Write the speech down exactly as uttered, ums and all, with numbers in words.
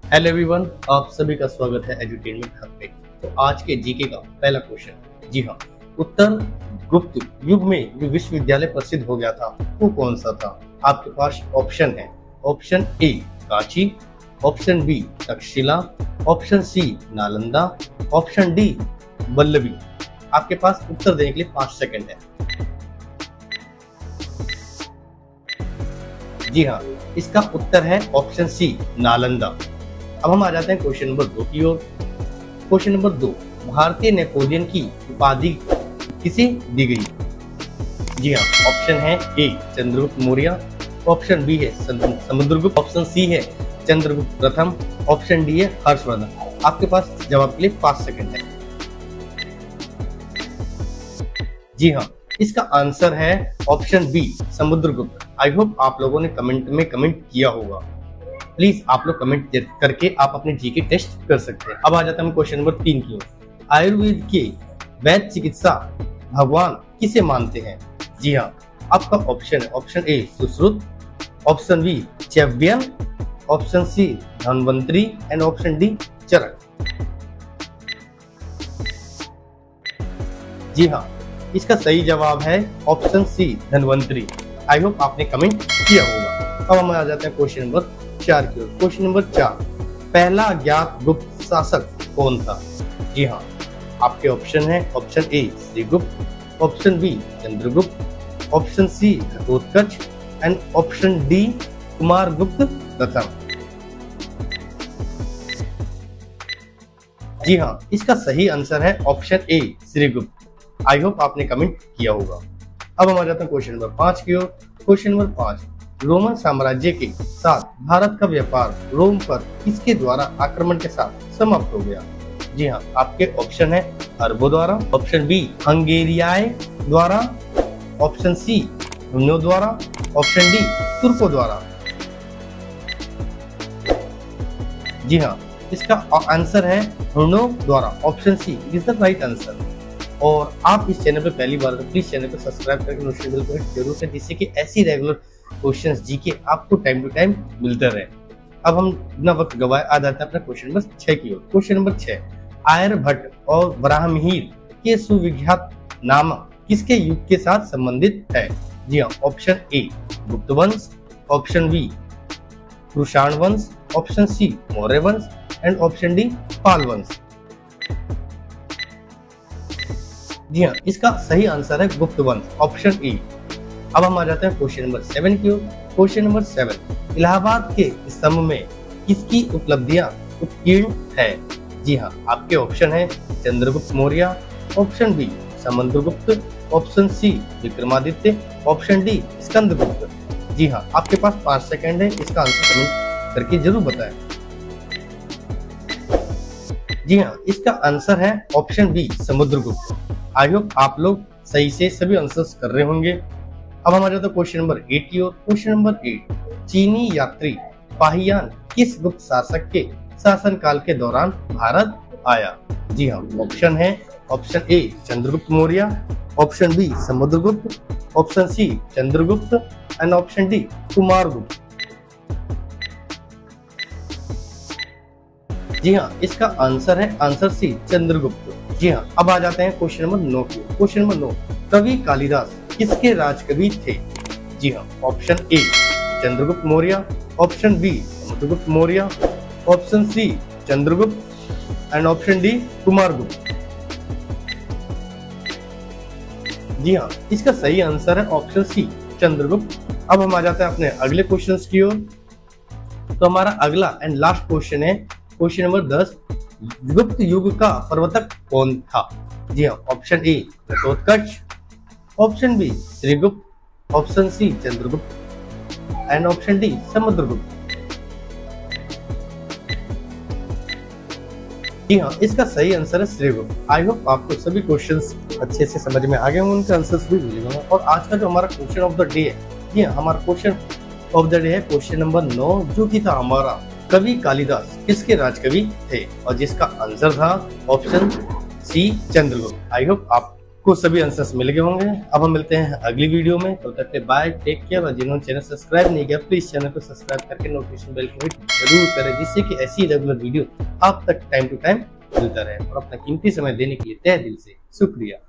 Hello everyone, आप सभी का स्वागत है एजुटेनमेंट हब पे। तो आज के जीके का पहला क्वेश्चन, जी हाँ, उत्तर गुप्त युग में जो विश्वविद्यालय प्रसिद्ध हो गया था वो कौन सा था? आपके पास ऑप्शन है। Option A Kanchi, option B Takshashila, option C Nalanda, option D Vallabhi. आपके पास उत्तर देने के लिए पांच सेकंड है। जी हाँ, इसका उत्तर है ऑप्शन सी नालंदा। अब हम आ जाते हैं क्वेश्चन नंबर दो की ओर। क्वेश्चन नंबर दो, भारतीय नेपोलियन की उपाधि किसे दी गई? जी हाँ, ऑप्शन है A Chandragupta Maurya, option B है समुद्रगुप्त, ऑप्शन सी है चंद्रगुप्त प्रथम, ऑप्शन डी है हर्षवर्धन। आपके पास जवाब के लिए पांच सेकंड है। जी हाँ, इसका आंसर है option B Samudragupta. I hope आप लोगों ने कमेंट में कमेंट किया होगा। प्लीज आप लोग कमेंट करके आप अपने जीके टेस्ट कर सकते हैं। अब आ जाता है क्वेश्चन नंबर तीन की ओर। आयुर्वेद के वैद्य चिकित्सा भगवान किसे मानते हैं? जी हाँ, आपका ऑप्शन है option A Sushruta, option B Chyavana, option C Dhanvantari and option D Charaka. जी हाँ, इसका सही जवाब है option C Dhanvantari. I hope आपने कमेंट किया होगा। अब हम आ जाते हैं क्वेश्चन नंबर चार की ओर। क्वेश्चन नंबर चार, पहला ज्ञात गुप्त शासक कौन था? जी हाँ, आपके ऑप्शन है option A Shrigupta, option B Chandragupta, option C Ghatotkacha and option D Kumaragupta प्रथम। जी हाँ, इसका सही आंसर है option A Shrigupta. I hope आपने कमेंट किया होगा। अब हम आ जाते हैं क्वेश्चन नंबर पांच की ओर। क्वेश्चन नंबर पांच, रोमन साम्राज्य के साथ भारत का व्यापार रोम पर किसके द्वारा आक्रमण के साथ समाप्त हो गया? जी हाँ, आपके ऑप्शन है अरबों द्वारा, ऑप्शन बी हंगेरियाई द्वारा, ऑप्शन सी हुनों द्वारा, ऑप्शन डी तुर्कों द्वारा। जी हाँ, इसका आंसर है हुनों द्वारा। Option C is the right answer. और आप इस चैनल पे पहली बार तो प्लीज चैनल को सब्सक्राइब करके नोटिफिकेशन बेल को हिट जरूर करें, जिससे कि ऐसी रेगुलर क्वेश्चंस जीके आपको टाइम टू टाइम मिलते रहे। अब हम बिना वक्त गवाए आ जाते हैं अपना क्वेश्चन नंबर छह की ओर। क्वेश्चन नंबर छह, आर्यभट्ट और वराहमिहिर के सुविख्यात नाम किसके युग के साथ संबंधित है? जी हाँ, ऑप्शन ए गुप्त वंश, ऑप्शन बी कुषाण वंश, ऑप्शन सी मौर्य वंश एंड ऑप्शन डी पाल वंश। जी हाँ, इसका सही आंसर है गुप्त वंश, ऑप्शन ए। अब हम आ जाते हैं क्वेश्चन नंबर सेवन की ओर। क्वेश्चन नंबर सेवन, इलाहाबाद के स्तंभ में किसकी उपलब्धियां उत्कीर्ण है? जी हाँ, आपके ऑप्शन है Chandragupta Maurya, option B Samudragupta, option C Vikramaditya, option D Skandagupta. जी हाँ, आपके पास पांच सेकंड है, इसका आंसर कमेंट करके जरूर बताएं। जी हाँ, इसका आंसर है option B Samudragupta. I hope आप लोग सही से सभी आंसर्स कर रहे होंगे। अब हमारे तो क्वेश्चन नंबर एट की ओर। क्वेश्चन नंबर एट, चीनी यात्री पाहियान किस गुप्त शासक के शासनकाल के दौरान भारत आया? जी हाँ, ऑप्शन है option A Chandragupta Maurya, option B Samudragupta, option C Chandragupta and option D Kumaragupta. जी हाँ, इसका आंसर है आंसर सी चंद्रगुप्त। जी हाँ, अब आ जाते हैं क्वेश्चन नंबर नौ की। क्वेश्चन नंबर नौ, कवि कालिदास किसके राजकवि थे? जी हाँ, option A Chandragupta Maurya, option B Samudragupta Maurya, option C Chandragupta and option D Kumaragupta. जी हाँ, इसका सही आंसर है ऑप्शन सी चंद्रगुप्त। अब हम आ जाते हैं अपने अगले क्वेश्चंस की ओर। तो हमारा अगला एंड लास्ट क्वेश्चन है क्वेश्चन नंबर दस, गुप्त युग का प्रवर्तक कौन था? जी हाँ, option A Ghatotkacha, option B Shrigupta, option C Chandragupta and option D Samudragupta. जी हाँ, इसका सही आंसर है श्रीगुप्त। आई होप आपको सभी क्वेश्चंस अच्छे से समझ में आ गए होंगे, उनके आंसर्स भी मिलेंगे। और आज का जो हमारा क्वेश्चन ऑफ द डे है, जी हाँ, हमारा क्वेश्चन ऑफ द डे है क्वेश्चन नंबर नौ, जो कि था हमारा कवि कालिदास किसके राजकवि थे? और जिसका आंसर था option C Chandragupta. I hope आप आपको सभी आंसर्स मिल गए होंगे। अब हम मिलते हैं अगली वीडियो में, तब तक के बाय, टेक केयर। और जिन्होंने चैनल सब्सक्राइब नहीं किया प्लीज चैनल को सब्सक्राइब करके नोटिफिकेशन बेल को हिट जरूर करें, जिससे कि ऐसी रेगुलर वीडियो आप तक टाइम टू टाइम मिलता रहे। और अपना कीमती समय देने के लिए तहे दिल से शुक्रिया।